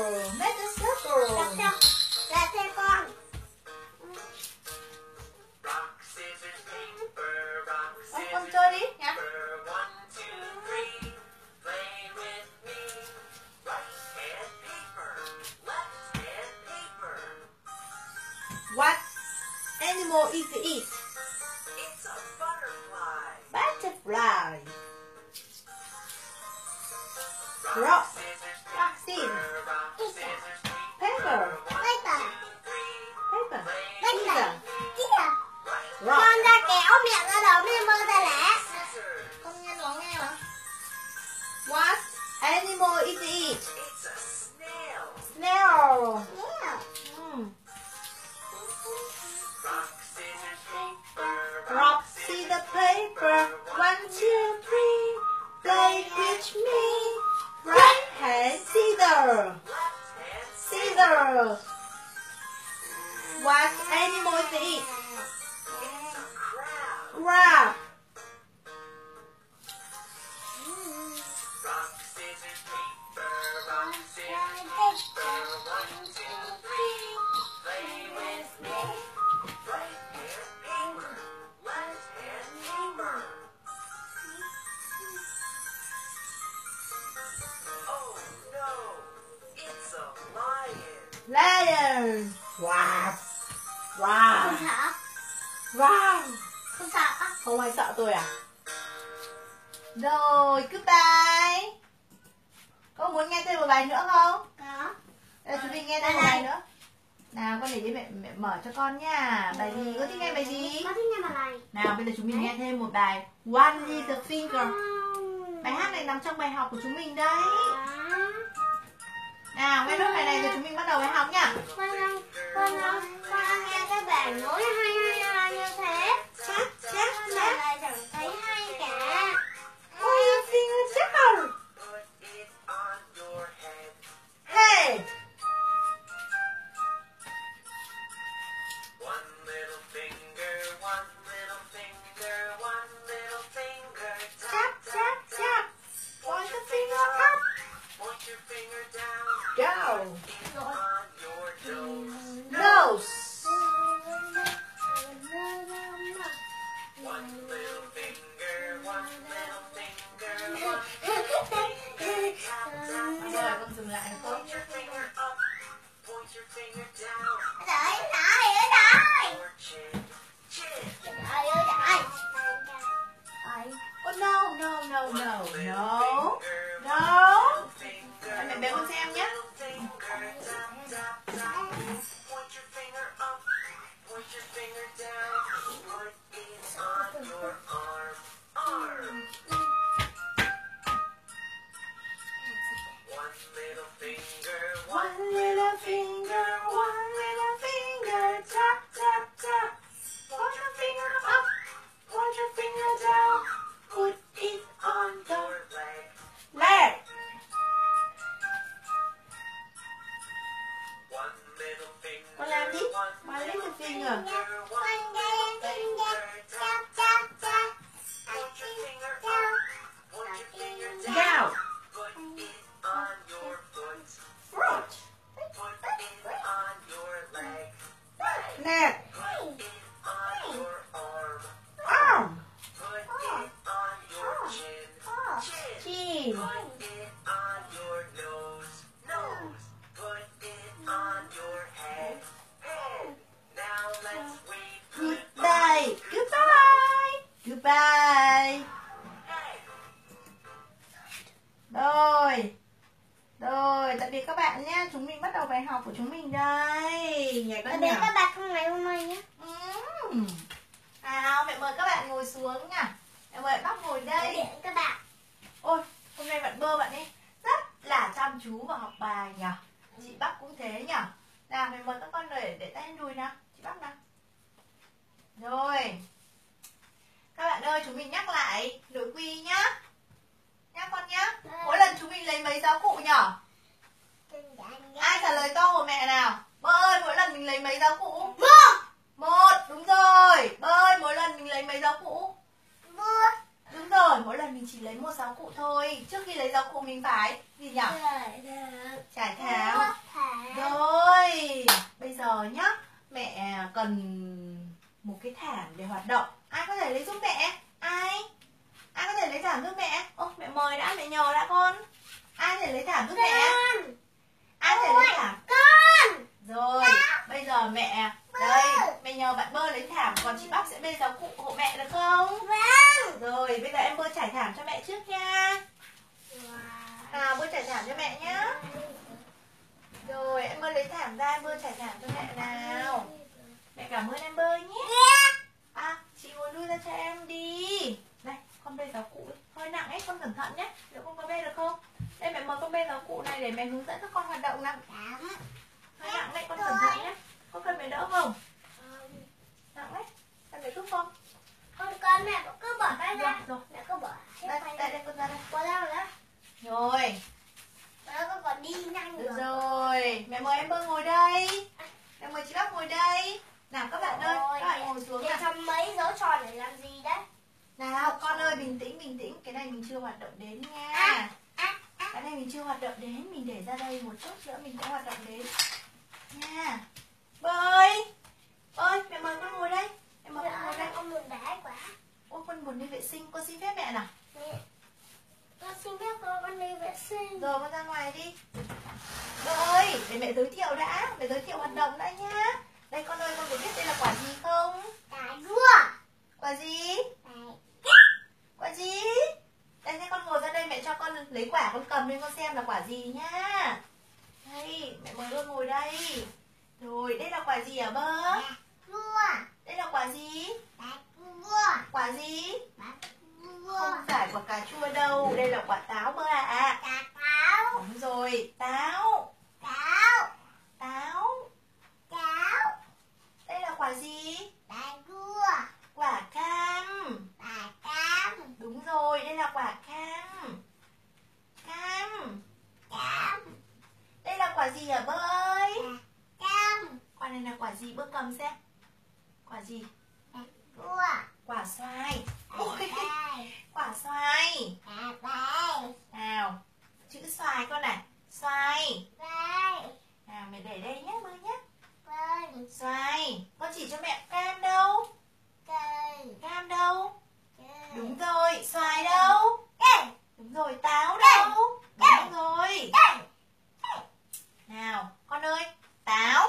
Make a circle. Đặt cho. Là theo con. Con chơi đi nhá. What animal is it? It's a butterfly. Butterfly. Rock, scissors, paper, Paper. paper, Paper. scissors, rock. Con ra kéo miệng ra đầu mê mơ ra lẽ. Con nghe nó nghe hả? What animal is it? It's a snail. Snail. Yeah. Rock, Rock, scissors, paper. scissors, paper. 1, 2, 3. Play with me. Right hand scissors. Left hand Scissors. What animal is it? It's a crab. Crab. Rock, scissors, paper. Rock, scissors, paper. 1, 2, 3. Play with me. Right hand paper. Left hand paper. Oh no! It's a lion. Lion. Wow. Wow. Không sợ. Wow. Không sợ. Không ai sợ tôi à? Rồi, goodbye. Có muốn nghe thêm một bài nữa không? Có. Đây, chúng mình nghe thêm một bài nữa. Nào, con để cho mẹ mở cho con nha. Bài gì? Con thích nghe bài gì? Con thích nghe bài này. Nào, bây giờ chúng mình nghe thêm một bài One Little Finger. Bài hát này nằm trong bài học của chúng mình đấy. Nào, nghe nốt bài này rồi chúng mình bắt đầu bài học nha. Con nghe cái bài nói hay như thế. Chắc, chắc, Con chắc. lại chẳng thấy hay cả. One Little Finger, chắc không? Put it on your head. Hey! One little finger, one little finger, one little finger. Tap, tap, tap. Point the finger up. Point your finger down. Go. Put it on your nose. Nose. One little finger, one little finger, one little finger. Tap, tap, Rồi, tap. con dừng lại được không? Point your finger up. Point your finger down. Đợi, đợi, đợi. Your chin, chin. Đợi, đợi. Oh no, no, no, no, Little no. finger, No. little finger. Em mẹ bé con xem nhé. Finger, tap, tap, tap. Point your finger up, point your finger down. Put it on your arm, arm. One little finger, One little finger, one little finger, tap, tap, tap. Point your finger up, point your finger down. Put it on the your leg. leg. One little finger, Con làm đi. one One little finger. finger, one Con little nghe, finger. chap, chap, chap. Point your finger up, point your finger down. Down. Put it on your foot. Fruit. Put it on your leg. Leg. Put it on your arm. Arm. Put it on your chin. Chin. Chin. Put it on your nose. Nose. Put it on your head. Head. Now let's wave Goodbye. Goodbye. Goodbye. Hey. Rồi. Rồi, tạm biệt các bạn nhé. Chúng mình bắt đầu bài học của chúng mình đây. Nhảy Tạm con biệt nào. các bạn trong ngày hôm nay nhé. Nào, mẹ mời các bạn ngồi xuống nha. Mẹ mời bác ngồi Tạm đây. biệt các bạn. Ôi, hôm nay bạn Bơ bạn ấy rất là chăm chú vào học bài nhỉ. Chị Bắc cũng thế nhỉ. Nào, mẹ mời các con để tay lên đùi nào. Chị Bắc nào. Rồi. Các bạn ơi, chúng mình nhắc lại nội quy nhá. Nhá con nhá. Mỗi lần chúng mình lấy mấy giáo cụ nhỉ? Ai trả lời câu của mẹ nào? Bơ ơi, mỗi lần mình lấy mấy giáo cụ? Một, đúng rồi. Bơ ơi, mỗi lần mình lấy mấy giáo cụ? Đúng rồi, mỗi lần mình mình chỉ lấy một giáo cụ thôi. Trước khi lấy giáo cụ mình phải gì nhỉ? Trải thảm. Rồi, bây giờ nhá, mẹ cần một cái thảm để hoạt động. Ai có thể lấy giúp mẹ? Ai có thể lấy thảm giúp mẹ? Ô, mẹ mời đã, mẹ nhờ đã con. Ai có thể lấy thảm giúp mẹ? Ai có thể lấy thảm? Con. Rồi, bây giờ mẹ đây, mẹ nhờ bạn Bơ lấy thảm, còn chị Bắp sẽ bê giáo cụ hộ mẹ được không? Vâng. Rồi, bây giờ em Bơ trải thảm cho mẹ trước nha. Nào, Bơ trải thảm cho mẹ nhá. Rồi, em Bơ lấy thảm ra, em Bơ trải thảm cho mẹ nào. Mẹ cảm ơn em Bơ nhé. À, chị ngồi lui ra cho em đi. Đây, con bê giáo cụ ấy. Hơi nặng ấy, con cẩn thận nhé. Liệu con có bê được không? Đây, mẹ mời con bê giáo cụ này để mẹ hướng dẫn các con hoạt động nào. Hơi nặng đấy, con cẩn thận nhé. Có cần mẹ đỡ không? Nặng đấy, cần mẹ giúp không? Con mẹ cứ bỏ tay ra. Rồi, Mẹ cứ bỏ. đây, con ra đây. Qua đâu nữa? Rồi, Nó còn đi nhanh được rồi. rồi. Mẹ mời em Bơ ngồi đây. Mẹ mời chị Bắp ngồi đây. Nào các bạn ơi, các bạn ngồi xuống Để nào. thăm mấy dấu tròn để làm gì đấy? Nào, con ơi, bình tĩnh. Cái này mình chưa hoạt động đến nha. Cái này mình chưa hoạt động đến. Mình để ra đây một chút nữa mình sẽ hoạt động đến nha. Bơi, mẹ mời con ngồi đây. Mẹ mời con ngồi đây. Con buồn đá quá. Ôi, con buồn đi vệ sinh. Con xin phép mẹ nào. Con xin phép con đi vệ sinh. Rồi con ra ngoài đi. Bơi, để mẹ giới thiệu đã. Mẹ giới thiệu hoạt động đã nhá. Đây con ơi, con có biết đây là quả gì không? Cà rua. Quả gì? Quả gì? Đây thế con ngồi ra đây, mẹ cho con lấy quả con cầm lên con xem là quả gì nhá. Đây, mẹ mời con ngồi đây. Rồi, đây là quả gì hả Bơ? Rua. Đây là quả gì? Rua. Quả gì? Rua. Không phải quả cà chua đâu, đây là quả táo Bơ ạ. Cà táo. Đúng rồi, táo. Táo. Táo. Táo. Đây là quả gì? Cà rua. Quả cam. Cà cam. Đúng rồi, đây là quả cam. Cam. Cam. Đây là quả gì hả Bơ ơi? Cam. Quả này là quả gì Bơ cầm xem. Quả gì? Rua. Quả xoài. Ôi, Cà quả xoài. bay. Nào, chữ xoài con này. Xoài. Bay. Nào, mẹ để đây nhé Bơ nhé. Bay. Xoài. Con chỉ cho mẹ cam đâu? Cây. Cam đâu? Cây. Đúng rồi, xoài đâu? Cây. Đúng rồi, táo đâu? Đúng rồi. Cây. Nào, con ơi, táo.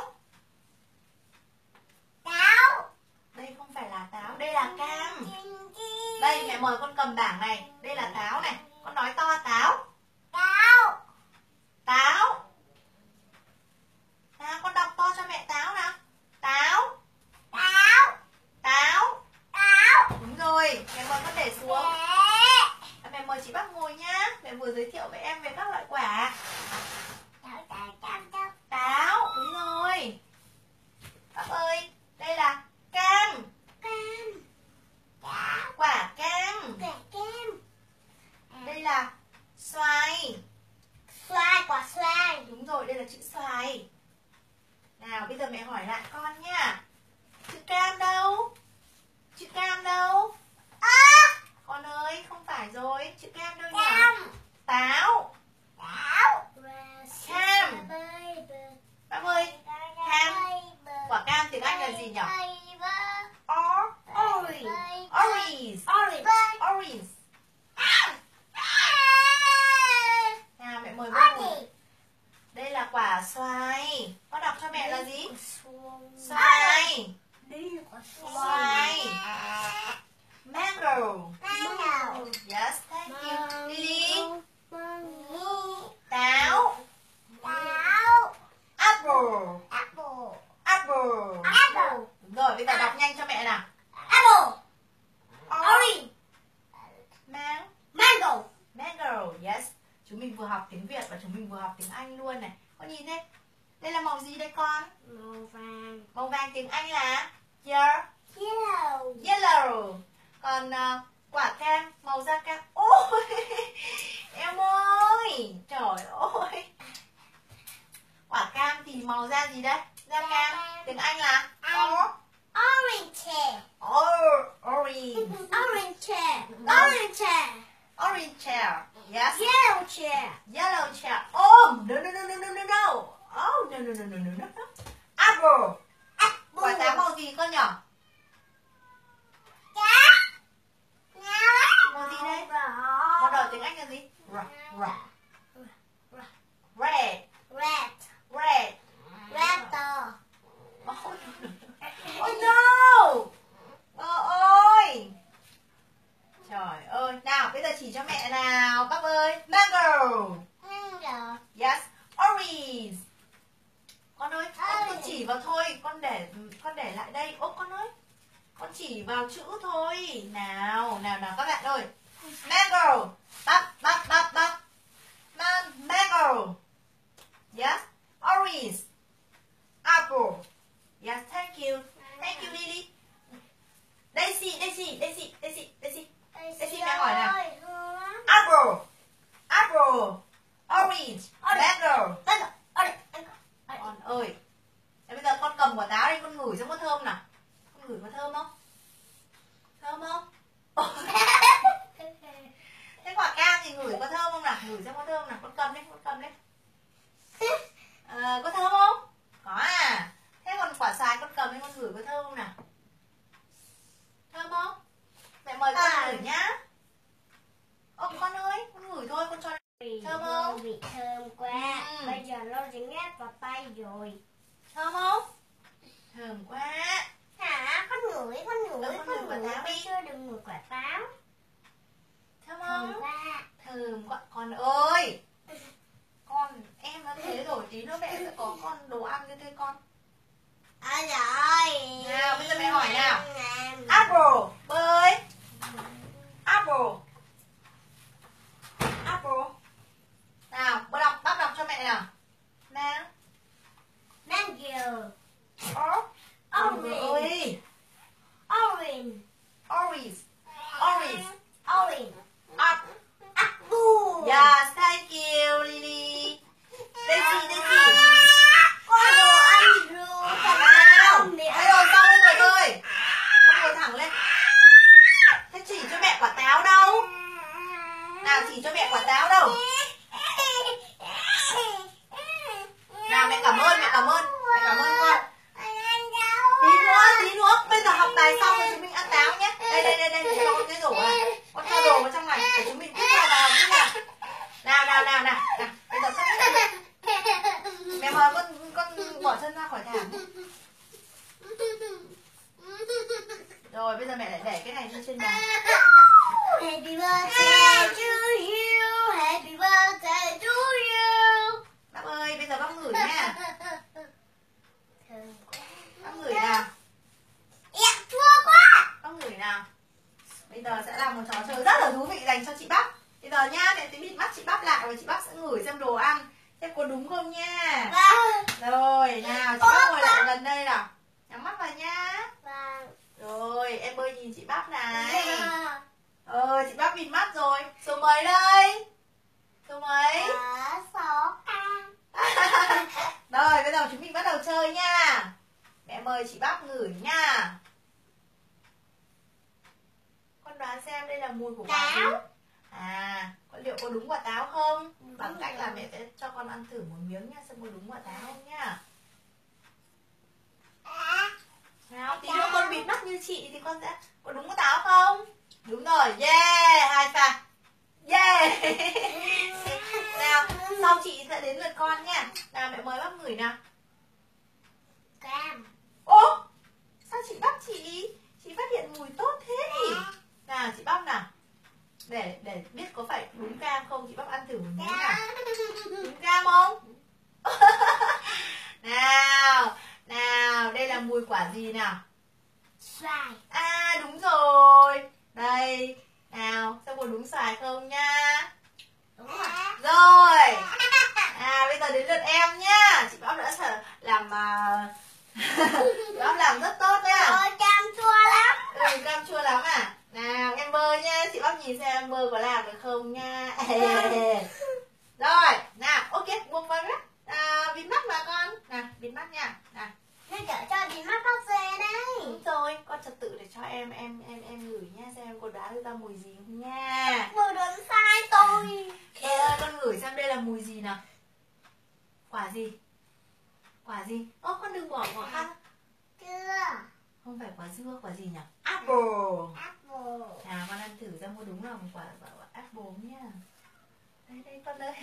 Táo. Đây không phải là táo, đây là cam. Đây, mẹ mời con cầm bảng này. Đây là táo này. Con nói to táo. Táo. Táo. Nào, con đọc to cho mẹ táo nào. Táo. Táo. Táo. Táo. Đúng rồi, mẹ mời con để xuống. Táo. Mẹ mời chị Bắp ngồi nhá. Mẹ vừa giới thiệu với em về các loại quả. Táo, đúng rồi. Bắp ơi, đây là cam. Quả cam. Đây là xoài. Quả xoài. Đúng rồi, đây là chữ xoài. Nào, bây giờ mẹ hỏi lại con nhá. Chữ cam đâu? Chữ cam đâu? Con ơi, không phải rồi. Chữ cam đâu nhỉ? Táo. Cam. Bác ơi, cam. Quả cam tiếng Anh là gì nhỉ? Orange. Orange. Nào, mẹ mời bác ngồi. Đây là quả xoài. Con đọc cho mẹ là gì? Xoài. Xoài. Mango. Yes, thank you. Lily. Táo. Apple. Apple. Đúng rồi, bây giờ đọc nhanh cho mẹ nào. Mango. Yes. Chúng mình vừa học tiếng Việt và chúng mình vừa học tiếng Anh luôn này. Con nhìn đây. Đây là màu gì đây con? Màu vàng tiếng Anh là yellow. Còn quả cam, màu da cam. Ôi, em ơi, trời ơi. Quả cam thì màu da gì đấy? Da cam, tiếng Anh là orange. Orange chair. Yes. Yellow chair. Yellow chair. Oh, no, no, no, no, no, no, no. Oh, no, no, no, no, no, no. Apple. Quả táo màu gì con nhỏ? Màu gì đây? Màu đỏ tiếng Anh là gì? Red. Red. Red. Red. Oh no. Ôi. Trời ơi. Nào, bây giờ chỉ cho mẹ nào các ơi. Mango. Yes. Orange. Con ơi, con chỉ vào thôi. Con để lại đây. Ô con ơi. Con chỉ vào chữ thôi. Nào các bạn ơi. Mango. Bắp. Mango. Yes. Orange. Apple. Yes, thank you. Thank you, Lily. Daisy. Daisy mẹ hỏi nào. Apple. Orange. Mango. Con ơi. Thế bây giờ con cầm quả táo đi, con ngửi xem có thơm nào. Con ngửi có thơm không? Thơm không? Thế quả cam thì ngửi có thơm không nào? Ngửi xem có thơm nào. Con cầm đi. Có thơm không? Có à. Thế còn quả xoài con cầm đi, con ngửi có thơm không nào? Thơm không? Mẹ mời con ngửi nhá. Con ơi, con ngửi thôi, con cho. Thơm không? Vị thơm quá. Bây giờ nó dính hết vào tay rồi. Thơm không? Thơm quá. Hả? Con ngửi quả táo đi. chưa đừng ngửi quả táo. Thơm không? Thơm quá. Thơm quá. Con ơi, con em đã thế rồi, tí nữa mẹ sẽ có con đồ ăn cho thế con. Rồi. Nào bây giờ mẹ hỏi nào. Apple. Bơi. Apple. Nào, bác đọc cho mẹ nào. Mango. Orange. Apple. Yes, thank you, Lily. Daisy. Con đồ ăn rồi. Nào, bây giờ xong rồi ơi. Con ngồi thẳng lên. Thế chỉ cho mẹ quả táo đâu? Nào, chỉ cho mẹ quả táo đâu? Nào, mẹ cảm ơn con. Tí nữa, bây giờ học bài xong rồi chúng mình ăn táo nhé. Đây, cho con cái rổ này. Con cho đồ vào trong này để chúng mình tiếp vào tiếp nào. Nào, bây giờ sắp hết. Mẹ mời con bỏ chân ra khỏi thảm. Rồi, bây giờ mẹ lại để cái này lên trên bàn. Happy birthday to you. Happy birthday to you. Bác ơi, bây giờ bác ngửi nha. Bác ngửi nào. Chua quá. Bác ngửi nào. Bây giờ sẽ làm một trò chơi rất là thú vị dành cho chị Bắp. Bây giờ nha, mẹ sẽ bịt mắt chị Bắp lại và chị Bắp sẽ ngửi xem đồ ăn xem có đúng không nha. Rồi, nào, chị Bắp ngồi lại gần đây nào. Nhắm mắt vào nha. Rồi, em ơi nhìn chị Bắp này. Chị Bắp bịt mắt rồi. Số mấy đây? Số mấy? Rồi, bây giờ chúng mình bắt đầu chơi nha. Mẹ mời chị Bắp ngửi nha. Con đoán xem đây là mùi của quả gì? Liệu có đúng quả táo không? Bằng cách là mẹ sẽ cho con ăn thử một miếng nha, xem có đúng quả táo không nhá. Nào, tí nữa con bịt mắt như chị thì con sẽ có đúng quả táo không? Đúng rồi, yeah, high five. Yeah. Nào, sau chị sẽ đến lượt con nha. Nào, mẹ mời bác ngửi nào. Cam. Ô, sao chị Bắp chị phát hiện mùi tốt thế nhỉ? Nào, chị Bắp nào. Để biết có phải đúng cam không, chị Bắp ăn thử một miếng nào. Đúng cam không? Nào, đây là mùi quả gì nào? Xoài. Đúng rồi. Đây, nào, xem có đúng xoài không nha. Đúng rồi. Rồi. Bây giờ đến lượt em nhá. Chị Bắp đã làm chị Bắp làm rất tốt nha. Cam chua lắm. Cam chua lắm à? Nào, em bơ nha. Chị Bắp nhìn xem em bơ có làm được không nha. Rồi, nào, ok, buông vào mắt. Bịt mắt mà con. Nào, bịt mắt nha. Nào. Nó chở cho bịt mắt bác xe đấy. Đúng rồi, con trật tự để cho em ngửi nha, xem cô đoán được ra mùi gì không nha. Vừa đoán sai tôi. Con ngửi xem đây là mùi gì nào. Quả gì? Quả gì? Ô, con đừng bỏ ăn. Chưa. Không phải quả dưa, quả gì nhỉ? Apple. Apple. Nào con ăn thử xem có đúng là quả apple nhá. Đây con đây.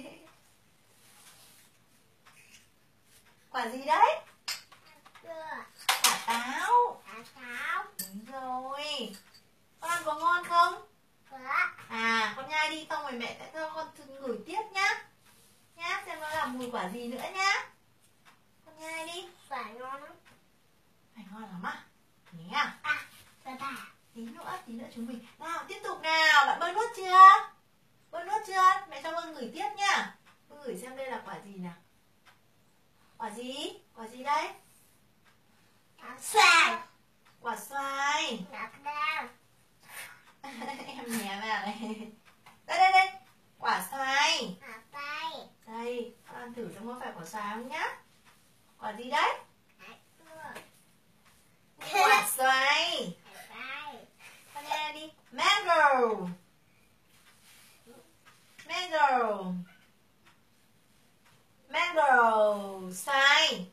Quả gì đấy? Chưa. Quả táo. Quả táo. Đúng rồi. Con ăn có ngon không? Có. À, con nhai đi xong rồi mẹ sẽ cho con ngửi tiếp nhá. Nhá, xem nó là mùi quả gì nữa nhá. Con nhai đi. Phải ngon lắm. Phải ngon lắm à? Nhé à? Và bà. Tí nữa chúng mình. Nào, tiếp tục nào. Bạn Bơ nuốt chưa? Bơ nuốt chưa? Mẹ cho Bơ ngửi tiếp nhá. Bơ ngửi xem đây là quả gì nào. Quả gì? Quả gì đây? Quả xoài. Quả xoài. Quả đào. Em nhé vào này. Đây. Quả xoài. Quả tay. Đây, con ăn thử xem có phải quả xoài không nhá. Quả gì đấy? Quả xoài. Con nghe đi. Mango. Xoài.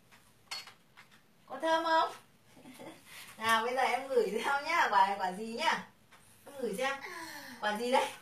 Có thơm không? Nào bây giờ em ngửi xem nhá. Quả này quả gì nhá. Em ngửi xem. Quả gì đấy?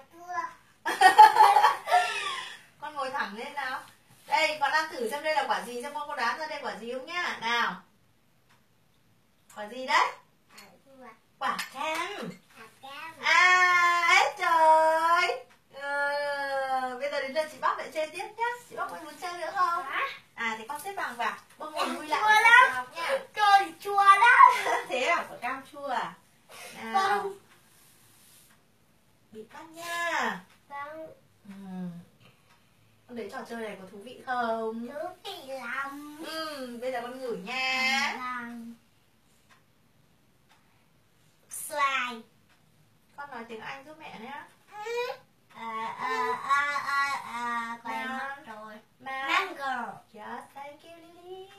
Con ngồi thẳng lên nào. Đây, con ăn thử xem đây là quả gì. Xem con có đoán ra đây quả gì không nhá. Nào. Quả gì đấy? Quả cam. À, hết trời. Bây giờ đến lượt chị Bóc lại chơi tiếp nhá. Chị Bóc có muốn chơi nữa không? À, thì con xếp vàng vào. Bông ngồi vui lại. Chua lắm. Trời chua lắm. Thế à, quả cam chua à? Nào. Bịt mắt nha. Con thấy trò chơi này có thú vị không? Thú vị lắm. Bây giờ con ngửi nha. Xoài. Con nói tiếng Anh giúp mẹ nhé. Quay mất rồi. Mango. Yes, thank you Lily.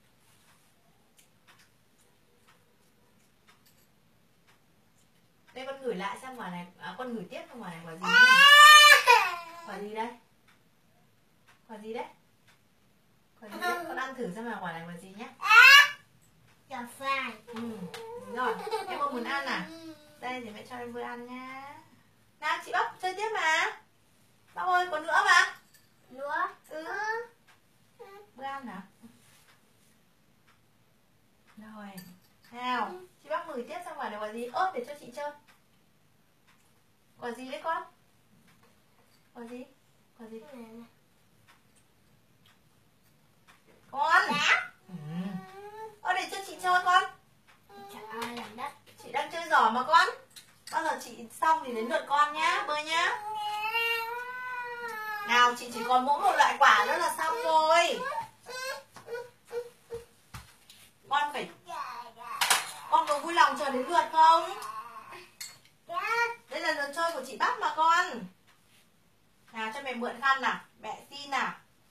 Đây con ngửi lại xem quả này, con ngửi tiếp xem quả này quả gì. Quả gì đây? Quả gì đấy? Quả gì đấy? Con ăn thử xem là quả này quả gì nhé. Quả xoài. Đúng rồi, em không muốn ăn à? Đây thì mẹ cho em vừa ăn nha. Nào chị Bóc chơi tiếp mà. Bóc ơi, còn nữa mà. Nữa. Bữa ăn nào. Rồi. Nào, chị Bóc ngửi tiếp xem quả này quả gì. Ớt để cho chị chơi. Quả gì đấy con? Quả gì? Quả gì? Con. Để cho chị chơi con. Trời ơi, làm đất. Chị đang chơi giỏi mà con. Bao giờ chị xong thì đến lượt con nhá, Bơ nhá. Nào, chị chỉ còn mỗi một loại quả nữa là xong rồi. Con có vui lòng chờ đến lượt không? Đây là lượt chơi của chị Bắp mà con. Nào, cho mẹ mượn khăn nào. Mẹ xin nào.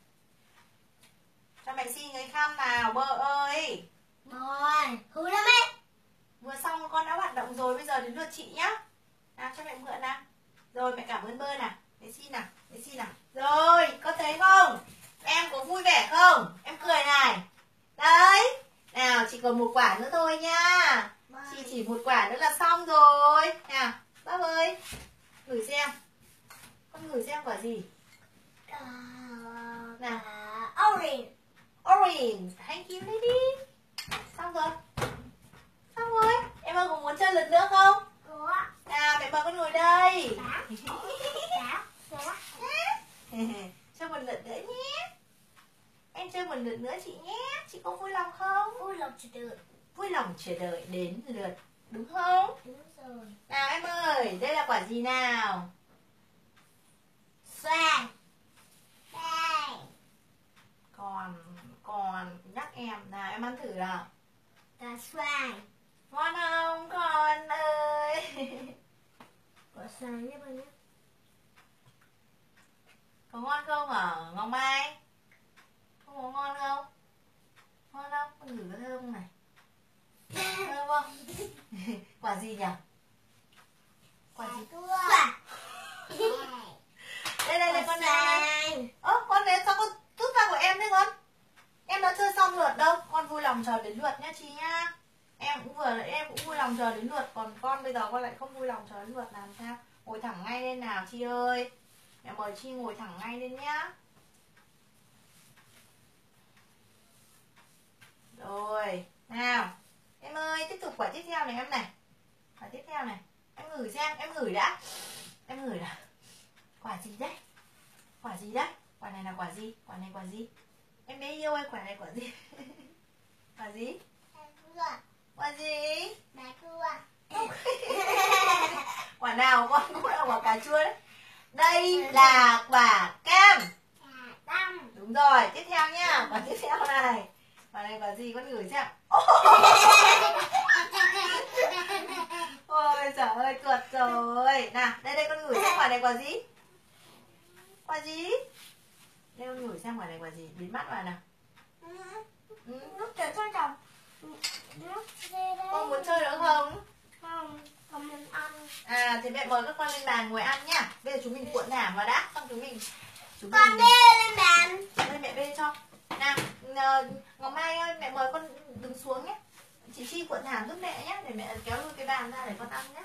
Cho mẹ xin cái khăn nào, Bơ ơi. Rồi, hú lắm ấy. Vừa xong con đã hoạt động rồi, bây giờ đến lượt chị nhá. Nào, cho mẹ mượn nào. Rồi, mẹ cảm ơn Bơ nào. Mẹ xin nào, mẹ xin nào. Rồi, có thấy không? Em có vui vẻ không? Em cười này. Đấy. Nào, chỉ còn một quả nữa thôi nha. Chị chỉ một quả nữa là xong rồi. Nào, Bắp ơi. Ngửi xem. Con ngửi xem quả gì? Nào. Orange. Orange. Thank you lady. Xong rồi. Xong rồi. Em ơi có muốn chơi lần nữa không? Có. Nào, mẹ mời con ngồi đây. Cho một lượt nữa nhé. Em chơi một lượt nữa chị nhé. Chị có vui lòng không? Vui lòng chờ đợi. Vui lòng chờ đợi đến lượt. Đúng không? Đúng rồi. Nào em ơi, đây là quả gì nào? Xoài. Đây. Còn nhắc em. Nào em ăn thử nào. Quả xoài. Ngon không con ơi? Quả xoài nhé bạn nhé. Có ngon không hả Ngọc Mai? Không có ngon không? Ngon không? Con ngửi có thơm không này? Đúng không? Quả gì nhỉ? Quả gì? Đây con này. Con đấy sao con rút ra của em đấy con? Em đã chơi xong lượt đâu, con vui lòng chờ đến lượt nhá chị nhá. Em cũng vui lòng chờ đến lượt, còn con bây giờ con lại không vui lòng chờ đến lượt, làm sao? Ngồi thẳng ngay lên nào Chi ơi. Mẹ mời Chi ngồi thẳng ngay lên nhá. Rồi, nào. Em ơi, tiếp tục quả tiếp theo này em này. Quả tiếp theo này. Em ngửi xem, em ngửi đã. Em ngửi đã. Quả gì đấy? Quả gì đấy? Quả này là quả gì? Quả này quả gì? Em bé yêu ơi, quả này quả gì? Quả gì? Quả gì? Quả nào con cũng là quả cà chua đấy. Đây là quả cam. Đúng rồi, tiếp theo nhá. Quả tiếp theo này. Quả này quả gì con ngửi xem. Ôi trời ơi, tuột rồi. Nào, đây con ngửi xem quả này quả gì? Quả gì? Đây con ngửi xem quả này quả gì? Biến mắt vào nào. Lúc chơi cho chồng. Con muốn chơi nữa không? Không, con muốn ăn. À, thì mẹ mời các con lên bàn ngồi ăn nhá. Bây giờ chúng mình cuộn thảm vào đã. Xong chúng mình Con bê lên bàn. Đây mẹ bê cho. Nào, Ngọc Mai ơi, mẹ mời con đứng xuống nhé. Chị Chi cuộn thảm giúp mẹ nhé. Để mẹ kéo lui cái bàn ra để con ăn nhé.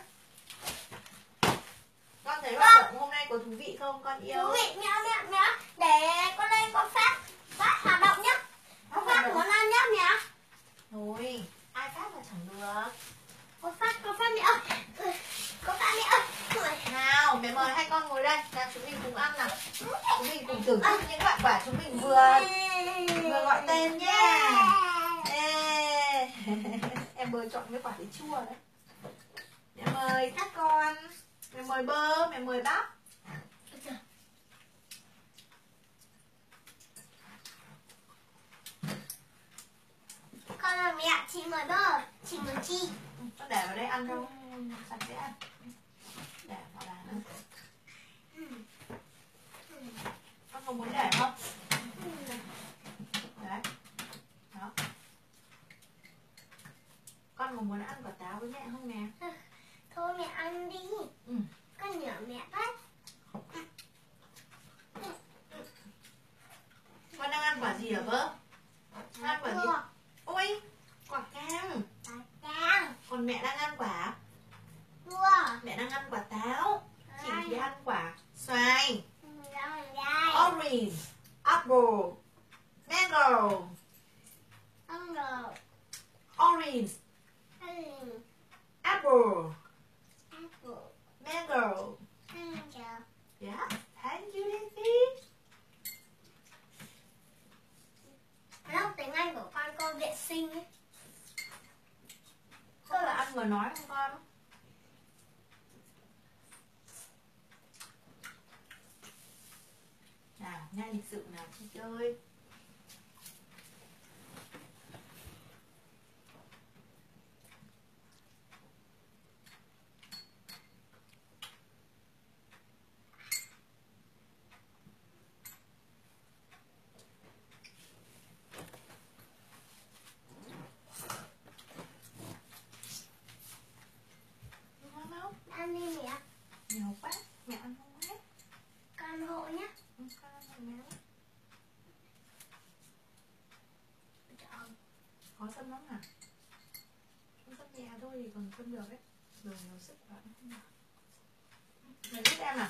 Con thấy hoạt động hôm nay có thú vị không con yêu? Thú vị nhá. Để con lên con phát hoạt động nhá. Con phát muốn ăn nhá mẹ. Thôi, ai phát mà chẳng được. Con phát mẹ ơi. Con phát mẹ ơi. Nào, mẹ mời hai con ngồi đây. Nào, chúng mình cùng ăn nào. Chúng mình cùng thưởng thức những loại quả chúng mình vừa gọi tên nhé. Em vừa chọn cái quả đấy chua đấy. Mẹ mời các con. Mẹ mời bơ, mẹ mời bắp. Con là mẹ, chị mời bơ, chị mời Chi. Con để vào đây ăn đâu, sạch sẽ ăn. Để vào bàn ăn. Con có muốn để không? Đấy. Đó. Con có muốn ăn quả táo với mẹ không nè? Thôi mẹ ăn đi. Con nhớ mẹ bắt. Con đang ăn quả gì hả bơ? Ăn quả gì? Ôi, quả cam. Còn mẹ đang ăn quả? Mẹ đang ăn quả táo. Chị thì ăn quả xoài, orange, apple, mango, orange, apple, mango. Yeah, thank you Daisy. Lớp tiếng Anh của con vệ sinh ấy. Sao là ăn vừa nói không con? Nào, nghe lịch sự nào chị chơi. Ăn đi mẹ. Nhiều quá, mẹ ăn không hết. Con hộ nhá. Con ăn hộ mẹ. Có xâm lắm hả? Không xâm nhẹ thôi thì còn xâm được đấy. Rồi nhiều sức quá không được. Mày giúp em nào.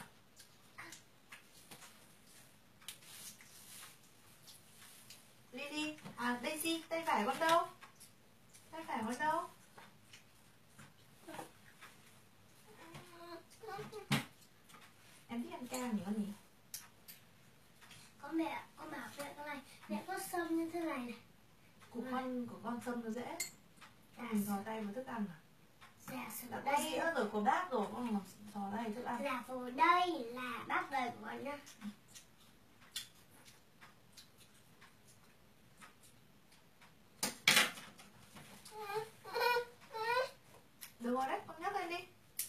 Lily, à Daisy, tay phải con đâu? Tay phải con đâu? Em thích ăn cam nhỉ con gì? Con bảo mẹ con này, mẹ có sâm như thế này này. Của con xâm nó dễ. Mình thò tay vào thức ăn à? Dạ Đã có sữa rồi, có bát rồi, con làm thò tay thức ăn. Dạ vào đây là bát đầy của con nhá. Được rồi đấy, con nhắc lên đi.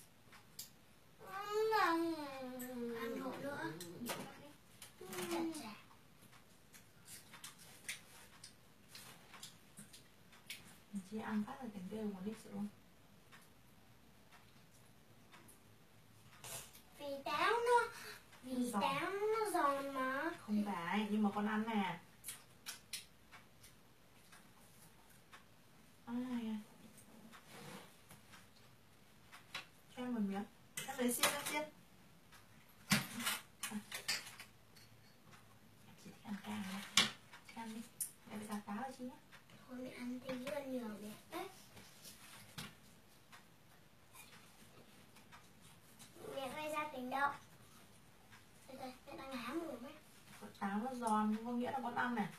Ăn hộ nữa. Chị ăn phát là thành kêu một lít sữa. Vì táo nó giòn mà. Không phải, nhưng mà con ăn nè. Ăn này à. Cho em một miếng. Em lấy xiên, em xiên. Chị thích ăn cam này. Ăn đi. Mẹ phải gạt táo rồi chị nhé. Thôi mẹ ăn tí nữa nhiều đẹp đấy. Mẹ gây ra tình đâu. Đây, mẹ đang há mồm ấy. Con táo nó giòn, không có nghĩa là con ăn này.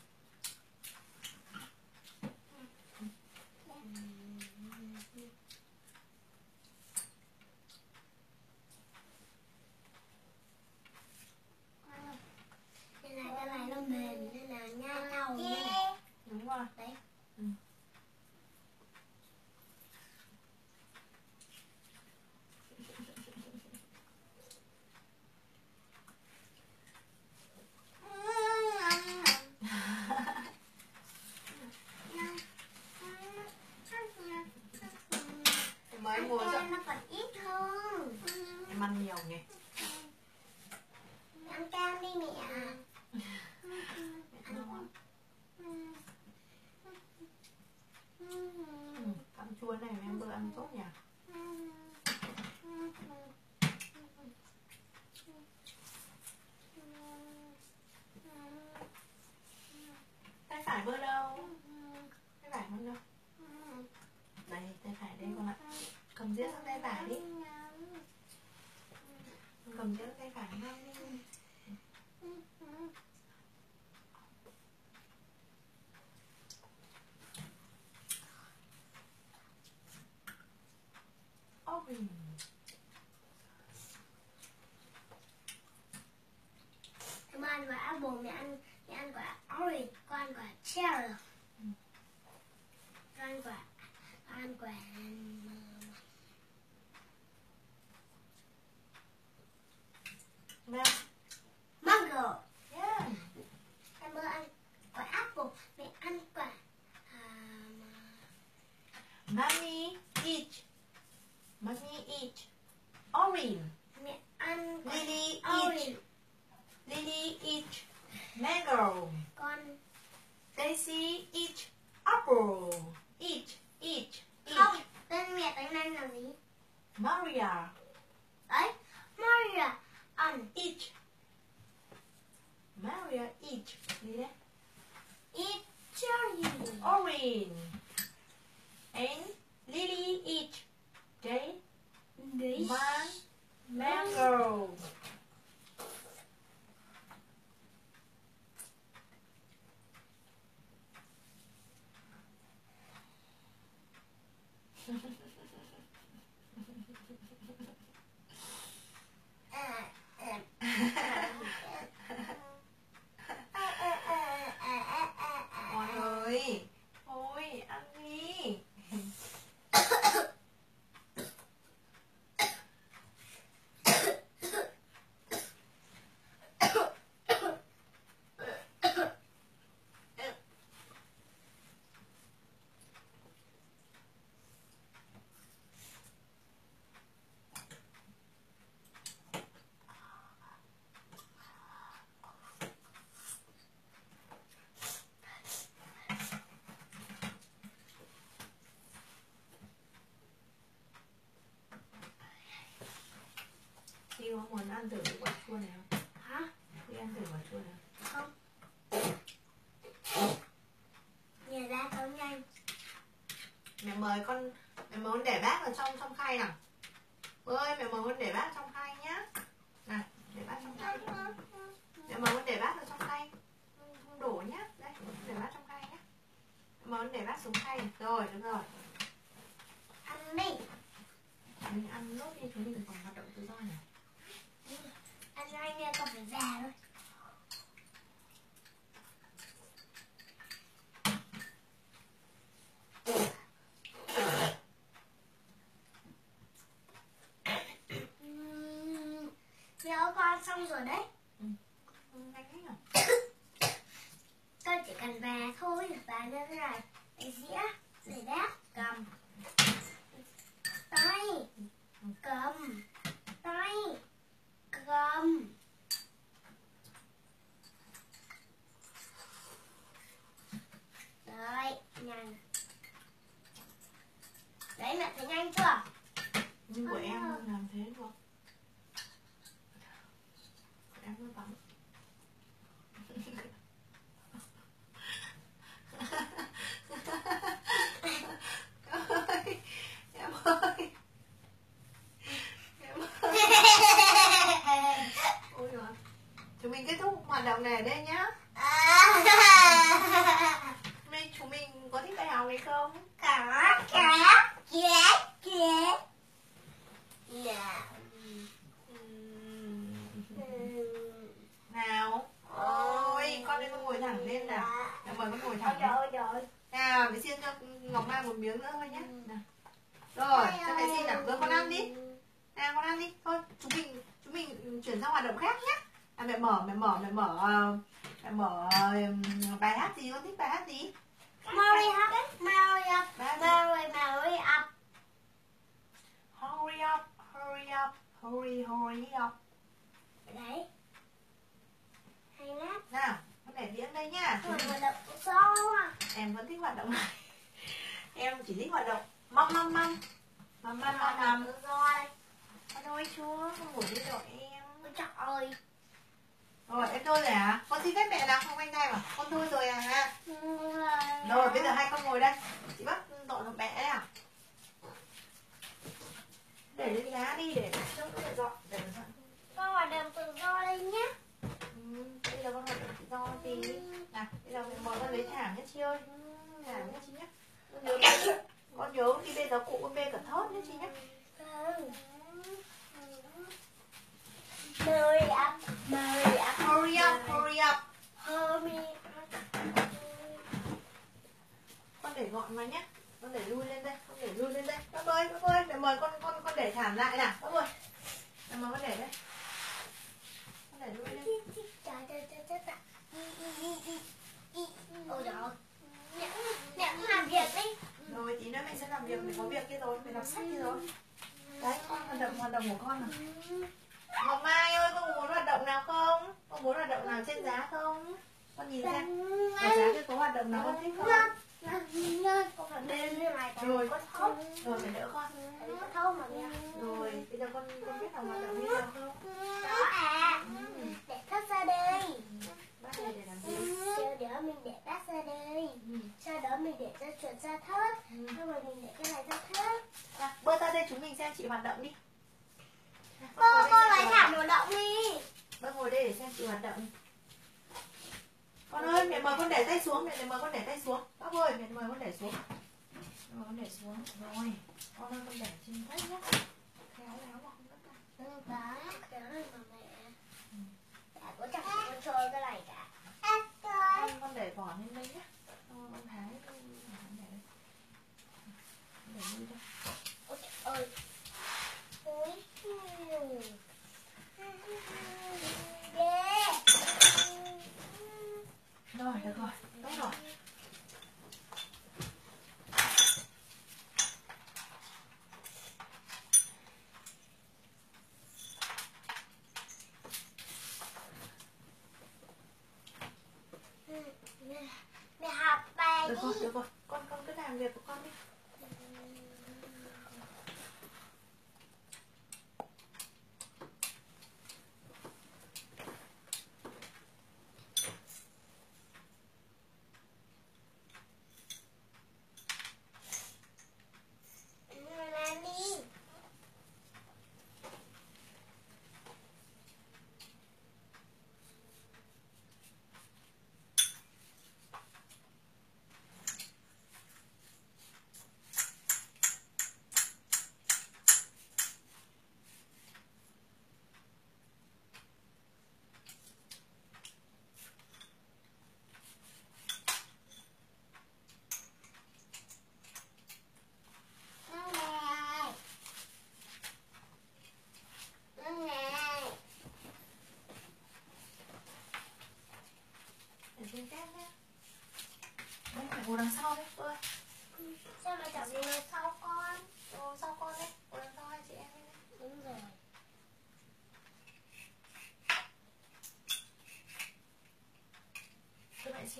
Cái này nó mềm nên là nhai nhau. Đúng rồi. Đấy. Ừ. Mới mua cho Nó còn ít hơn. em ăn nhiều nhỉ. Ăn cam đi mẹ. Ăn ngon. Cam chua này em bữa ăn tốt nhỉ. Tay phải bơ đâu? Tay phải không đâu? Đây, tay phải đây con ạ. Cầm dĩa sang tay phải đi. Cầm dĩa sang tay phải ngay đi. Orange. Em ăn quả apple, mẹ ăn quả orange, con ăn quả cherry. Con ăn quả Nào. mango. Yeah. Em bữa ăn quả apple, mẹ ăn quả Mommy eat. Mommy eat. Orange. mẹ ăn quả Lily orange. eat. Lily eat. Mango. Con Daisy eat. Apple. Eat. Eat. không, Eat. tên mẹ tiếng Anh là gì? Maria. Đấy, Maria ăn. Eat. Maria eat. Gì đấy? Eat cherry. Orange. And Lily eat. Day. Đấy. Mango. Ngon rồi. Thôi, ăn đi. Chị có muốn ăn thử cái quả chua này không? Hả? Chị ăn thử quả chua này không? Không. Nhà ra không nhanh. Mẹ mời con để bác vào trong khay nào. Ơi, mẹ mời con để bác trong khay nhá. Này, để bác trong khay. Mẹ mời con để bác vào trong khay. Không đổ nhá. Đây, để bác trong khay nhá. Mẹ mời con để bác xuống khay. Rồi, được rồi. Ăn đi. Mình ăn nốt đi, chúng mình còn hoạt động tự do này. Ăn nhanh nha, con phải già thôi. Nhớ con xong rồi đấy. Nhanh đấy nhỉ? Con chỉ cần và thôi, và như thế này. Để dĩa, để bát, cầm. tay cầm, tay cầm. Đấy, nhanh. Đấy, mẹ thấy nhanh chưa? Nhưng của em làm thế được. Em cứ bấm. Em ơi. Ôi giời. Chúng mình kết thúc hoạt động này ở đây nhá. Chúng mình có thích bài học này không? Nào. Ôi, con đây con ngồi thẳng lên nào. Nào mời con ngồi thẳng lên. Nào, để xin cho Ngọc Mai một miếng nữa thôi nhé. Nào. Rồi, cho mẹ xin nào. Rồi con ăn đi. Nào con ăn đi. Thôi, chúng mình chuyển sang hoạt động khác nhé. À, mẹ mở bài hát gì, con thích bài hát gì? Hurry up. Hurry up, hurry up. Đấy. Hay lắm. Nào, con để đĩa đây nhá. Hoạt động gió. Em vẫn thích hoạt động này. Em chỉ thích hoạt động măm. Măm. Gió đây. Con ơi chúa, con ngủ đi rồi em. Ôi trời ơi. Rồi em thôi rồi hả? Con xin phép mẹ nào không anh đây mà. Con thôi rồi à. Rồi bây giờ hai con ngồi đây. Chị bắt dọn dọn mẹ đấy à? Để lên giá đi để trông nó dọn. Để dọn. Con hoạt động tự do đây nhé. Bây giờ con hoạt động tự do tí. Nào, bây giờ mẹ mời con lấy thảm nhé chị ơi. Thảm nhé chị nhé. Con nhớ khi bê giáo cụ con bê cả thớt nhé chị nhé. Hurry up. Hurry up. Con để gọn vào nhé. Con để lui lên đây. Bác ơi, mẹ mời con để thảm lại nào. Bác ơi. Mẹ mời con để đây. Con để lui lên. Ôi trời ơi. Mẹ cũng làm việc đi. Rồi tí nữa mẹ sẽ làm việc, mẹ có việc kia rồi, mẹ đọc sách kia rồi. Đấy, con hoạt động của con nào. Ngọc Mai ơi, con muốn hoạt động nào không? Con muốn hoạt động nào trên giá không? Con nhìn xem. Ở giá kia có hoạt động nào con thích không? Con phải bên như này. Rồi, có thấu. rồi phải đỡ con. Có thấu mà mẹ. Rồi, bây giờ con biết làm hoạt động như nào không? Đó à. Để thất ra đây. Bác này để làm gì? Sau đó mình để bát ra đây. Sau đó mình để cho chuột ra thớt. Xong rồi mình để cái này ra thớt. Bơi ra đây chúng mình xem chị hoạt động đi. Con lấy thảm hoạt động đi. Bác ngồi đây để xem chị hoạt động. Con ơi, mẹ mời con để tay xuống, Bác ơi, mẹ mời con để xuống. Rồi. Con ơi, con để trên tay nhé. Khéo léo mà không đất ra. Khéo này mà mẹ. Đã có chẳng con chơi cái này cả. Con để vỏ lên đây nhé. Con thái con để đây. Để lui đây. Ôi trời ơi. Rồi, được rồi, tốt rồi.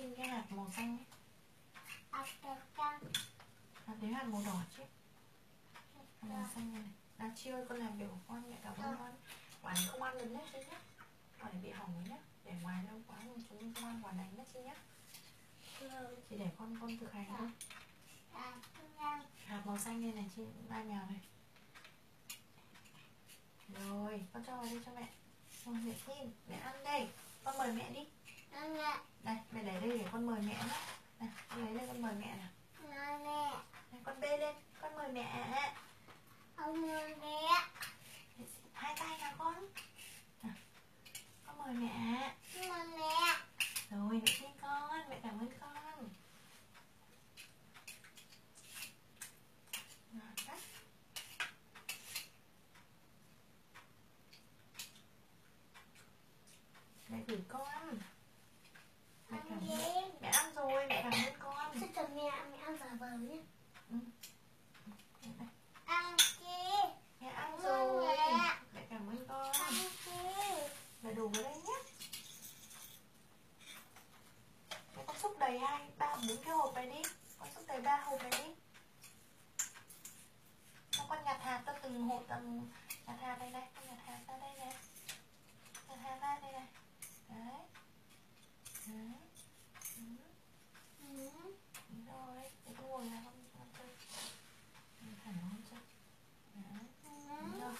xin cái hạt màu xanh ấy. hạt cam cam. Hạt đấy hạt màu đỏ chứ. Hạt màu xanh này. Là Chi ơi, con làm điều của con, mẹ cảm ơn con. Quả này không ăn được nhé Chi nhé. Quả này bị hỏng rồi nhé. Để ngoài lâu quá rồi chúng mình không ăn quả này nhé Chi nhé. Chị để con thực hành thôi. Hạt màu xanh đây này Chi, ba mèo này. Rồi, con cho vào đây cho mẹ. Rồi, mẹ xin, mẹ ăn đây. Con mời mẹ đi. Đây, mẹ để đây để con mời mẹ nhé. Này, con lấy đây con mời mẹ nào. Này, con bê lên, con mời mẹ. Hai tay nào con. Nào, con mời mẹ. Rồi, mẹ xin con, mẹ cảm ơn con. Nào, cắt. Mẹ gửi con. Mẹ cảm ơn. Mẹ ăn rồi, mẹ cảm ơn con. Chắc chắn mẹ ăn giả vờ nhé. Ừ. Đây. Ăn chi? Mẹ ăn rồi. Mẹ cảm ơn con. Ăn chi? Mẹ đổ vào đây nhé. Mẹ con xúc đầy 2, 3, 4 cái hộp này đi. Con xúc đầy 3 hộp này đi. Con nhặt hạt ra từng hộp, từng nhặt hạt đây này. Con nhặt hạt ra đây này. Nhặt hạt ra đây này. Đấy. Đấy. Đúng rồi. Để con ngồi là con chơi. Con thẳng con chơi. Đấy. Đúng rồi.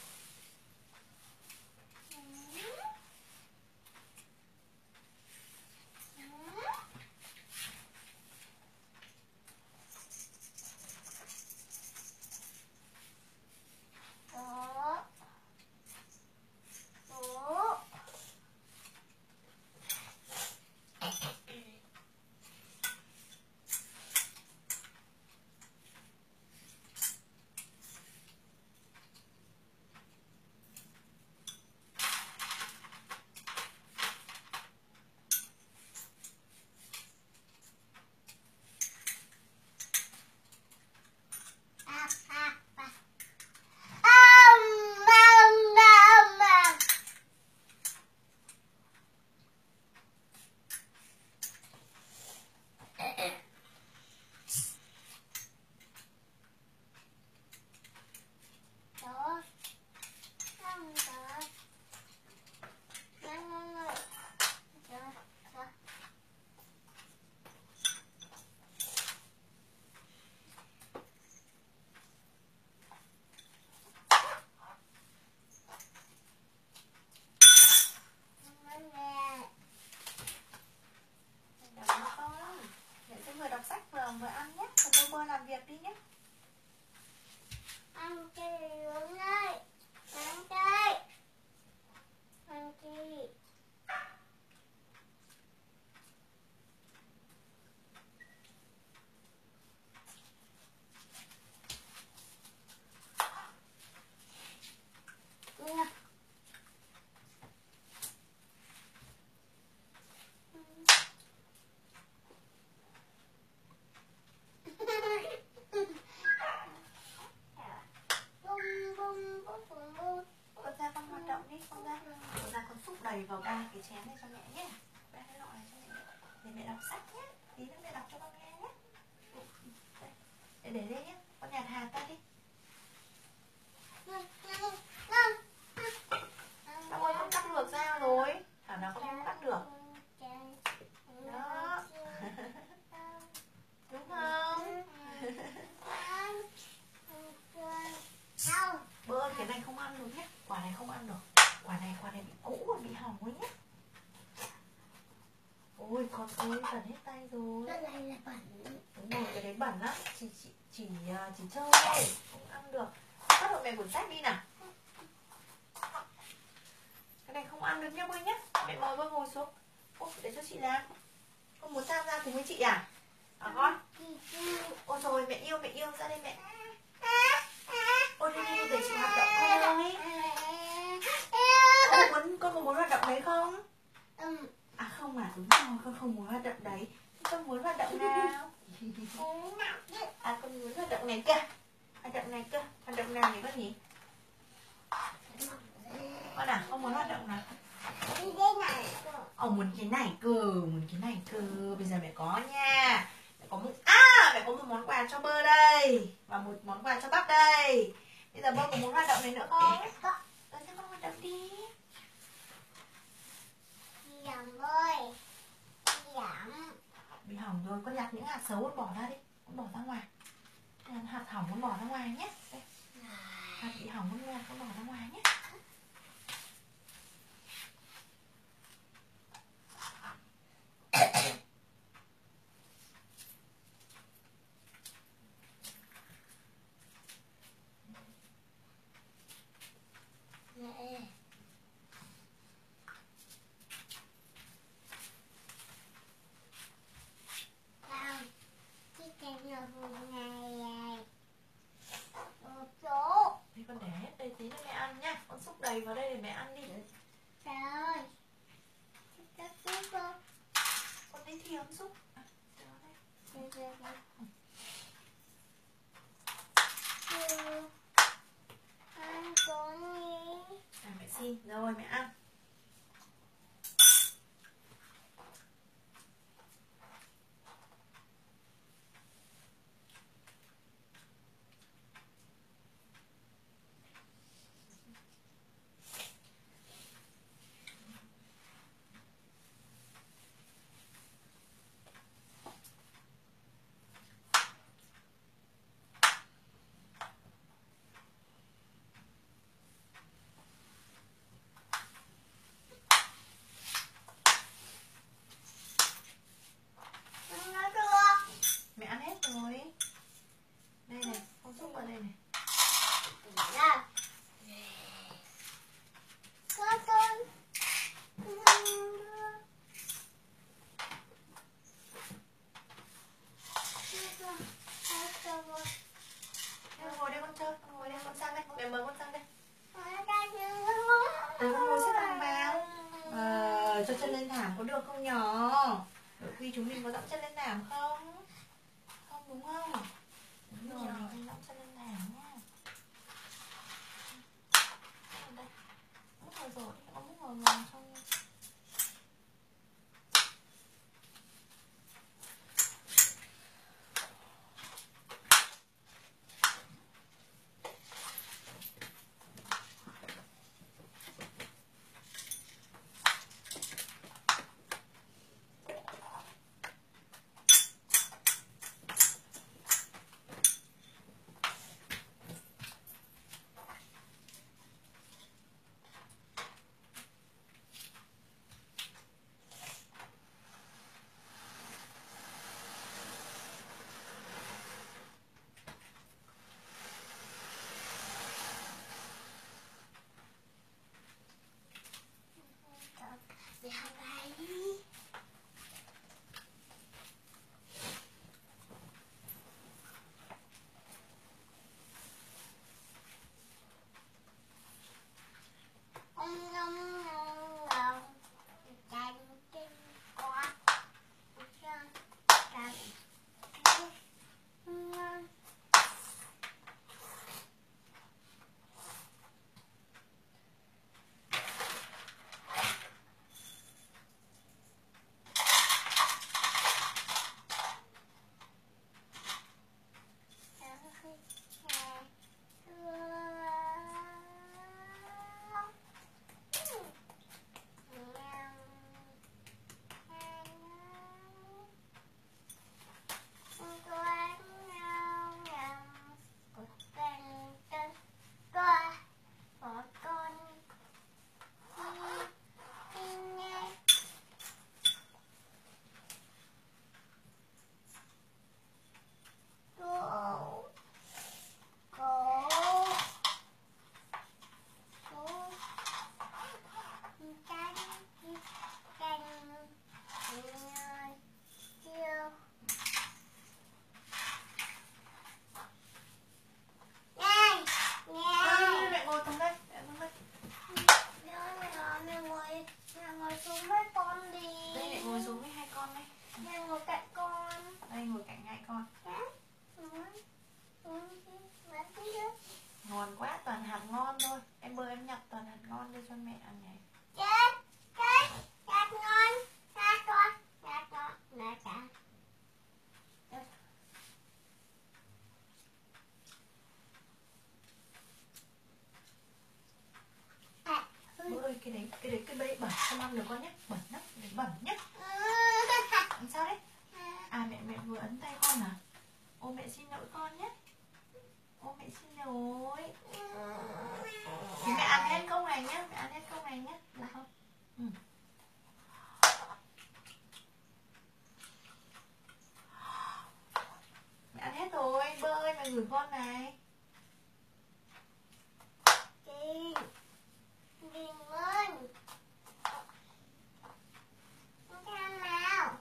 Vừa ăn nhé, còn bơ làm việc đi nhé. Ăn cây uống đây. Ăn cây. Ăn cây. Con ra con hoạt động đi, con ra con xúc đầy vào 3 cái chén này cho mẹ nhé. 3 cái lọ này cho mẹ. Để mẹ đọc sách nhé. Tí nữa mẹ đọc cho con nghe nhé. Để đây nhé. Con nhặt hạt ra đi. Xong rồi con cắt được ra rồi. Thảo nào con không cắt được. Đó. Đúng không? Bơ cái này không ăn được hết. Quả này không ăn được. Quả này bị cũ và bị hỏng rồi nhé. Ôi con ơi, bẩn hết tay rồi. Cái này là bẩn. Đúng rồi, cái đấy bẩn lắm. Chỉ chơi thôi, không ăn được. Bắt hộ mẹ cuốn sách đi nào. Cái này không ăn được nha Bơ nhé. Mẹ mời Bơ ngồi xuống. Ôi, để cho chị làm. Con muốn tham gia cùng với chị à? À con? Ôi trời, mẹ yêu ra đây mẹ. Ôi đi để chị hoạt động con ơi. Con có muốn hoạt động đấy không? À không à, đúng rồi, con không muốn hoạt động đấy. Con muốn hoạt động nào? À con muốn hoạt động này kìa. Hoạt động này cơ. Hoạt động nào nhỉ con nhỉ? Con à, con muốn hoạt động nào? Đi đây này. Ổng muốn cái này cơ, muốn cái này cơ. Bây giờ mẹ có nha. Mẹ có một món quà cho Bơ đây và một món quà cho Bắp đây. Bây giờ Bơ có muốn hoạt động này nữa không? Có. Cho con hoạt động đi. Giảm ơi. Giảm. Bị hỏng rồi, con nhặt những hạt xấu con bỏ ra đi. Con bỏ ra ngoài. Hạt hỏng con bỏ ra ngoài nhé. Đây. Hạt bị hỏng con bỏ ra ngoài nhé. Mẹ. Không. Cái cây ở vùng này. Một chỗ. Thế con để hết đây tí nữa mẹ ăn nhá. Con xúc đầy vào đây để mẹ ăn đi. Rồi. Chắc chắn không? Con lấy thìa con xúc. Ăn con đi. Mẹ xin. Rồi mẹ ăn. Nó được. Mẹ ăn hết rồi. Đây này, con xúc vào đây này. Nào. Có con. Con ngồi đây con chơi, con ngồi đây con sang đây, mẹ mời con sang đây. Ừ, Con ngồi xếp hàng vào. Cho chân lên thảm có được không nhỏ? Khi chúng mình có dẫm chân lên thảm không? Không đúng không? Đúng rồi, mình không dẫm chân lên thảm nhá. Đây. Múc vào rồi, con múc vào rồi xong. Đi học bài đi. Ông ngông ngông ngông canh kinh quá canh ngon. Ngon quá, toàn hạt ngon thôi. Em ơi em nhặt toàn hạt ngon đưa cho mẹ ăn này. Chết, chết, hạt ngon. ơi, cái bẫy bẩn không ăn được con nhé, bẩn lắm, cái bẩn nhé. Làm sao đấy? À mẹ vừa ấn tay con à? Ô mẹ xin lỗi con nhé. Ô mẹ xin lỗi. Thì mẹ ăn hết câu này nhé, mẹ ăn hết câu này nhé, là không? Ừ. Mẹ ăn hết rồi, Bơ ơi mẹ gửi con này. Kinh ơn. Không ăn nào.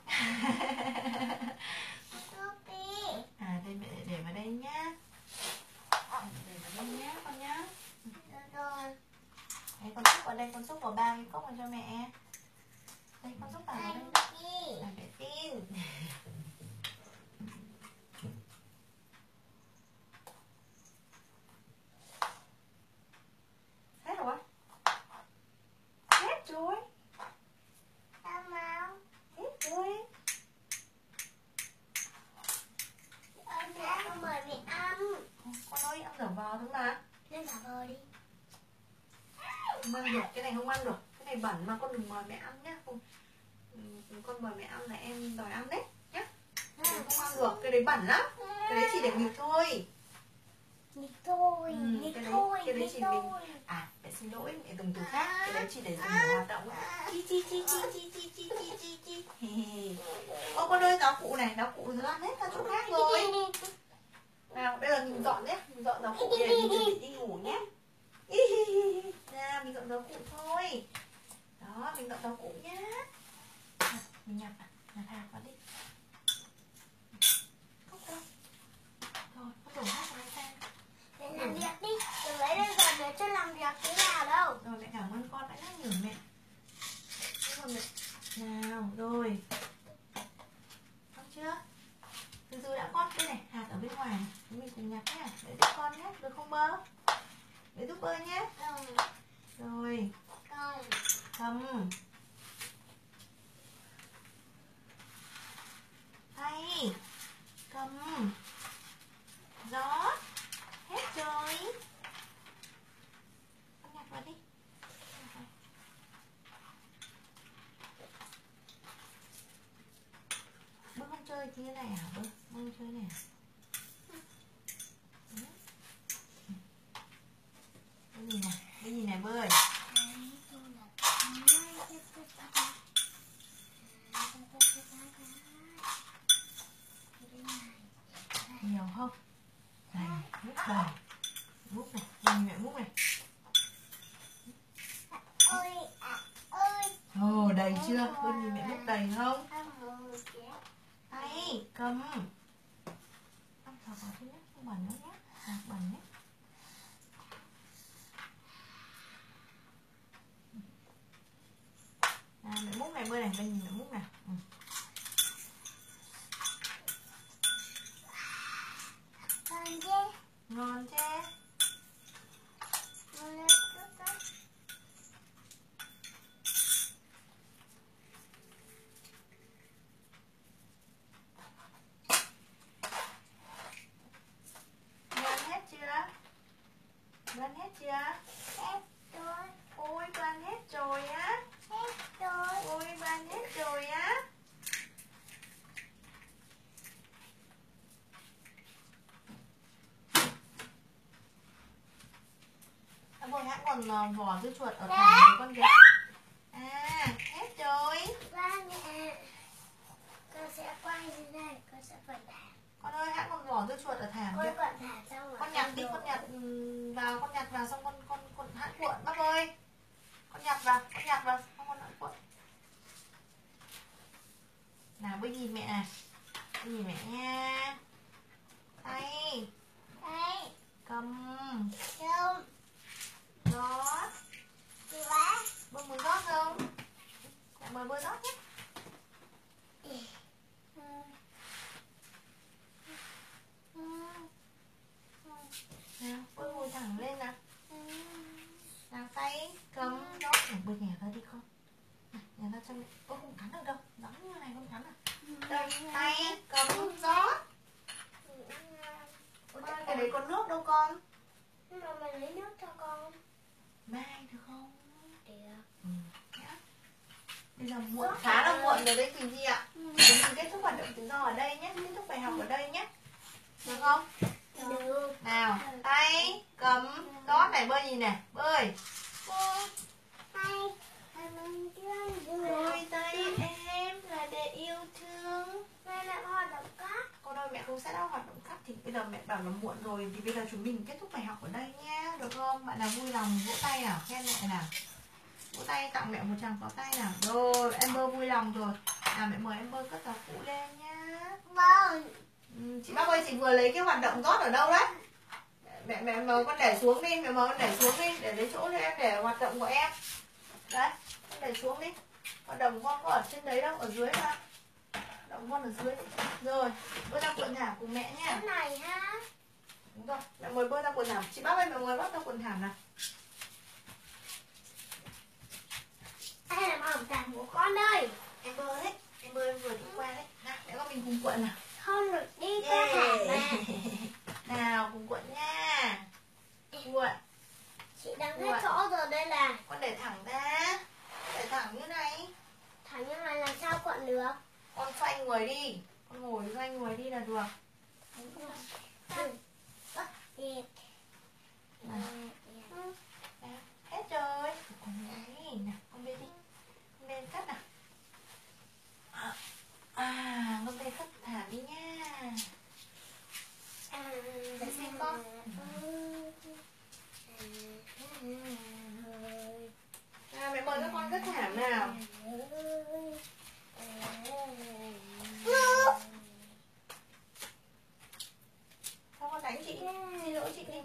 À đây mẹ để vào đây nhá. Để vào đây nhá con nhá. Rồi. Đấy, con xúc vào đây, con xúc vào 3 cái cốc này cho mẹ. Đây con xúc vào đây. À, mẹ tin. Hết rồi. Hết rồi. Sao mau? Hết rồi. Mẹ không mời mẹ ăn. Con ơi ăn dở vào thôi mà. Nên thả vờ đi. Không ăn được, cái này không ăn được. Cái này bẩn mà con đừng mời mẹ ăn nhá. Không. Con mời mẹ ăn là em đòi ăn đấy nhá. Không ăn được, cái đấy bẩn lắm. Cái đấy chỉ để nghịch thôi. Nghịch thôi, nghịch thôi, cái đấy nghịch chỉ thôi. mình. À mẹ xin lỗi, mẹ dùng từ khác. Cái đấy chỉ để dùng để hoạt động. Chi. Ô con ơi, giáo cụ này, giáo cụ lăn hết ra chỗ khác rồi. Nào bây giờ mình dọn nhé, mình dọn giáo cụ để mình chuẩn bị đi ngủ nhé. Nào mình dọn giáo cụ thôi. Đó, mình dọn giáo cụ nhá. Mình nhặt hạt vào đi. Không đâu. Rồi, con đổ hết vào đây xem. Để làm việc đi, đừng lấy lên rồi để cho làm việc thế nào đâu. Rồi mẹ cảm ơn con đã nhắc nhở mẹ. Rồi mẹ. Nào, rồi. Xong chưa? Từ từ đã con, đây này, hạt ở bên ngoài này. Mình cùng nhặt nhé, để giúp con nhé, được không Bơ? Để giúp Bơ nhé. Rồi. Cầm. Tay. Cầm. Rót. Hết rồi. Con nhặt vào đi. Bơ không chơi như thế này hả Bơ? Bơ không chơi này à? Bơ nhìn này Bơ ơi. Nhiều không? Này, múc đầy. Múc này, nhìn mẹ múc này. Ồ, đầy chưa? Bơ nhìn mẹ múc đầy không? Tay, cầm. Ăn thở vào thôi nhé, không bẩn nữa nhé. Hạt bẩn nhé. À, mẹ múc này Bơ này, Bơ nhìn mẹ múc này. Ngon chứ. Ăn hết chưa? Ăn hết chưa? Hết rồi. Ôi, ăn hết rồi á. Hết rồi. Ôi, ăn hết rồi á. Bồi hãng còn vỏ dưa chuột ở thẳng với con gà. À, hết rồi. Ba mẹ. Con sẽ quay như này, con sẽ quẩn thả. Con ơi, hãng còn vỏ dưa chuột ở thảm Con kìa. quẩn thả xong rồi. Con nhặt đi, con nhặt vào, con nhặt vào xong con hãng cuộn bác ơi. Con nhặt vào xong con hãng cuộn. Nào bây nhìn mẹ này. Bây nhìn mẹ nha. Tay. Đây. Cầm. Không. Rót. Quá. Bơ muốn rót không? Mẹ mời Bơ rót nhé. Nào, Bơ ngồi thẳng lên nào. Nào tay, cầm, rót. Bơ nhả ra đi con. Nhả ra cho mẹ. Bơ không cắn được đâu. Nóng như này không cắn à? Đây, tay, cầm, rót. Cái đấy có nước đâu con. Nhưng mà mày lấy nước cho con. Mai được không? Được. Bây giờ muộn, khá là muộn rồi đấy Quỳnh Chi ạ. Chúng mình kết thúc hoạt động tự do ở đây nhé, kết thúc bài học ở đây nhé. Được không? Được. Nào, tay cầm gót này, bơi nhìn này, bơi. Đôi tay em là để yêu thương. Mẹ lại hoạt động khác. Con ơi, mẹ không set up hoạt động khác thì bây giờ mẹ bảo là muộn rồi thì bây giờ chúng mình kết thúc bài học ở đây nhá, được không? Bạn nào vui lòng vỗ tay nào, khen mẹ nào. Vỗ tay tặng mẹ một tràng pháo tay nào. Rồi, Amber vui lòng rồi. Nào mẹ mời Amber cất tàu cũ lên nhá. Vâng. Chị bác ơi, chị vừa lấy cái hoạt động rót ở đâu đấy? Mẹ mời con để xuống đi, mẹ mời con để xuống đi, để lấy chỗ cho em để hoạt động của em. Đấy, con để xuống đi. Hoạt động con có ở trên đấy đâu, ở dưới mà. Động con ở dưới. Rồi, bơi ra quần thảm cùng mẹ nha. Cái này ha. Đúng rồi, mẹ mời bơi ra quần thảm. Chị bác ơi, mẹ mời bác ra quần thảm nào. Đây là màu thảm của con ơi. Em bơi đấy, em bơi em vừa đi qua đấy. Nào, để con mình cùng cuộn nào. Không được đi qua thảm mà. Nào, cùng cuộn nha. Cuộn. Chị đang hết chỗ rồi, đây là Con để thẳng ra. Để thẳng như này. thẳng như này làm sao cuộn được. Con xoay người đi. Con ngồi xoay người đi là được. Hết rồi. Con này, nào, con bê đi. Con bê cắt nào. Con bê cắt thả đi nha. Để xem con. Mẹ mời các con cất thảm nào. Sao con đánh chị? Xin lỗi chị đi.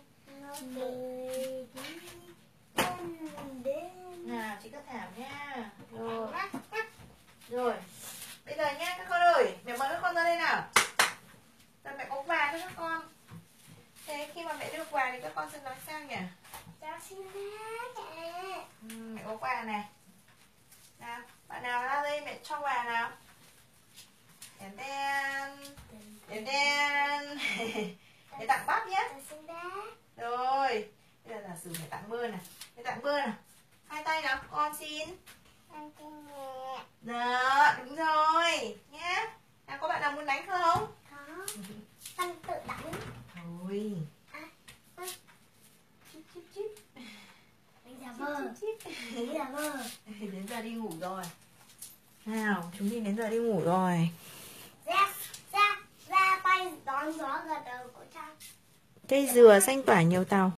Nào, chị cất thảm nha. Rồi. Rồi. Bây giờ nha các con ơi, mẹ mời các con ra đây nào. Rồi mẹ có quà cho các con. Thế khi mà mẹ đưa quà thì các con sẽ nói sao nhỉ? Cháu xin phép mẹ. Mẹ có quà này. Nào, bạn nào ra đây mẹ cho quà nào. Đèn đen. Đèn đen. Để tặng bác nhé. Cháu xin phép. Rồi. Bây giờ giả sử mẹ tặng bơ này. Mẹ tặng bơ nào. Hai tay nào, con xin. Con xin mẹ. Đó, đúng rồi. Nhé. Nào, có bạn nào muốn đánh không? Có. Con tự đánh. Thôi. Chip chip chip. Bây giờ vơ. Bây giờ vơ. Đến giờ đi ngủ rồi. Nào, chúng mình đến giờ đi ngủ rồi. Ra tay đón gió gật đầu của Trang. Cây dừa xanh tỏa nhiều tàu.